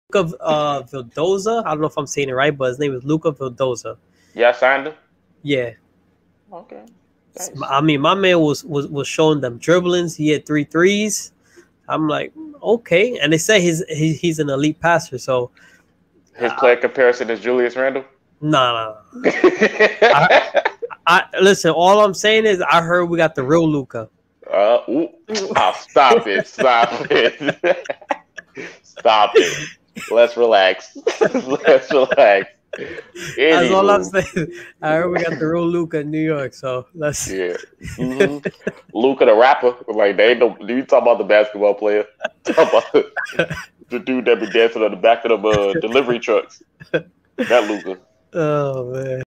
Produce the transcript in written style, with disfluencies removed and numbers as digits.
Vildoza. I don't know if I'm saying it right, but his name is Luca Vildoza. Yeah, signed him. Yeah. Okay. Nice. I mean, my man was showing them dribblings. He had 3 threes. I'm like, okay. And they say he's an elite passer. So his player comparison is Julius Randle. No. I listen. All I'm saying is, I heard we got the real Luca. Stop it! Stop it! Stop it! Let's relax. Let's relax. That's all I'm saying. I heard we got the real Luca in New York, so let's. Yeah. Luca the rapper. Like, they ain't no. Do you talk about the basketball player? Talk about the dude that be dancing on the back of the delivery trucks. That Luca. Oh man.